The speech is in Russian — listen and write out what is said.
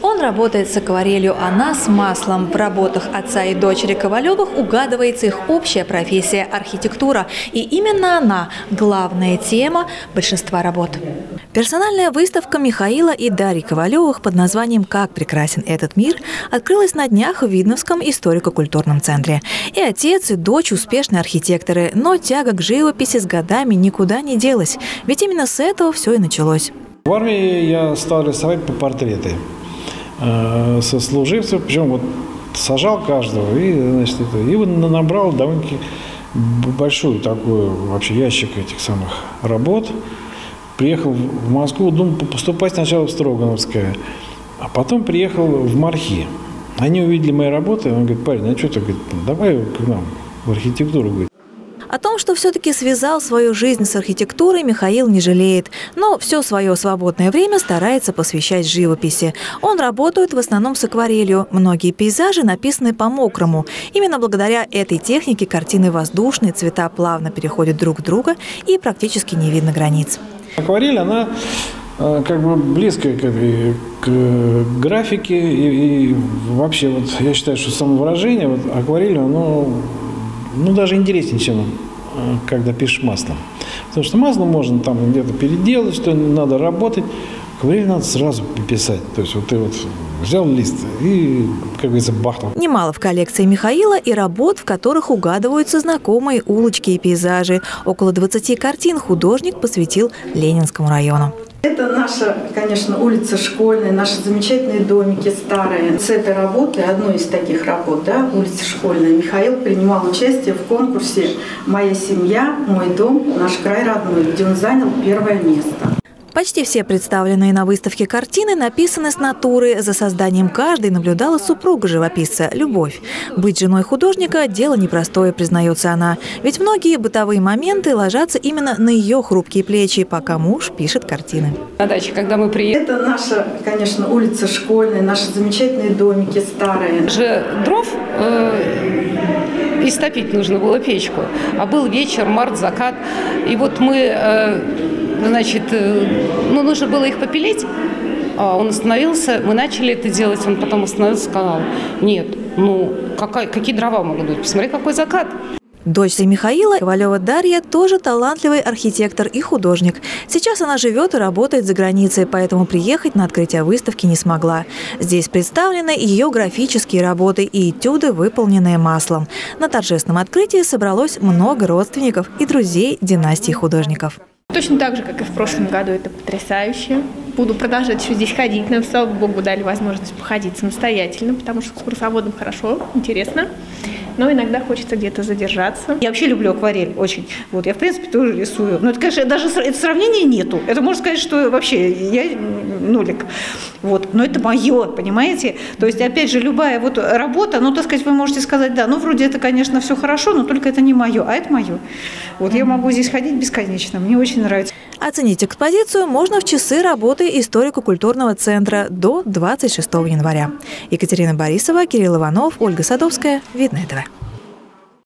Он работает с акварелью, она с маслом. В работах отца и дочери Ковалевых угадывается их общая профессия – архитектура. И именно она – главная тема большинства работ. Персональная выставка Михаила и Дарьи Ковалевых под названием «Как прекрасен этот мир» открылась на днях в Видновском историко-культурном центре. И отец, и дочь – успешные архитекторы, но тяга к живописи с годами никуда не делась. Ведь именно с этого все и началось. В армии я стал рисовать по портреты сослуживцев, причем вот сажал каждого и вот набрал довольно-таки большую такую вообще ящик этих самых работ. Приехал в Москву, думал поступать сначала в Строгановское, а потом приехал в Мархи. Они увидели мои работы, он говорит: парень, а что ты, говорит, давай к нам в архитектуру, говорит. О том, что все-таки связал свою жизнь с архитектурой, Михаил не жалеет. Но все свое свободное время старается посвящать живописи. Он работает в основном с акварелью. Многие пейзажи написаны по-мокрому. Именно благодаря этой технике картины воздушные, цвета плавно переходят друг в друга и практически не видно границ. Акварель, она как бы близкая к графике и вообще вот я считаю, что самовыражение вот акварелью, оно даже интереснее, чем когда пишешь маслом. Потому что маслом можно там где-то переделать, что надо работать. Акварель надо сразу писать. То есть вот ты вот взял лист и, как говорится, бахнул. Немало в коллекции Михаила и работ, в которых угадываются знакомые улочки и пейзажи. Около 20 картин художник посвятил Ленинскому району. Это наша, конечно, улица Школьная, наши замечательные домики старые. С этой работы, одной из таких работ, да, улица Школьная, Михаил принимал участие в конкурсе «Моя семья, мой дом, наш край родной», где он занял первое место. Почти все представленные на выставке картины написаны с натуры. За созданием каждой наблюдала супруга живописца – Любовь. Быть женой художника – дело непростое, признается она. Ведь многие бытовые моменты ложатся именно на ее хрупкие плечи, пока муж пишет картины. На даче, когда мы приехали… Это наша, конечно, улица Школьная, наши замечательные домики старые. Же дров истопить нужно было печку. А был вечер, март, закат. И вот мы… Значит, нужно было их попилить, он остановился, мы начали это делать, он потом остановился и сказал: нет, какие дрова могут быть, посмотри, какой закат. Дочь Михаила, Ковалева Дарья, тоже талантливый архитектор и художник. Сейчас она живет и работает за границей, поэтому приехать на открытие выставки не смогла. Здесь представлены ее графические работы и этюды, выполненные маслом. На торжественном открытии собралось много родственников и друзей династии художников. Точно так же, как и в прошлом году, это потрясающе. Буду продолжать еще здесь ходить. Нам, слава богу, дали возможность походить самостоятельно, потому что с экскурсоводом хорошо, интересно. Но иногда хочется где-то задержаться. Я вообще люблю акварель очень. Вот, я, в принципе, тоже рисую. Но это, конечно, даже это сравнения нету. Это можно сказать, что вообще я нолик. Вот. Но это мое, понимаете? То есть, опять же, любая вот работа, так сказать, вы можете сказать, да, вроде это, конечно, все хорошо, но только это не мое, а это мое. Вот я могу здесь ходить бесконечно. Мне очень нравится. Оценить экспозицию можно в часы работы историко-культурного центра до 26 января. Екатерина Борисова, Кирилл Иванов, Ольга Садовская. Видное ТВ.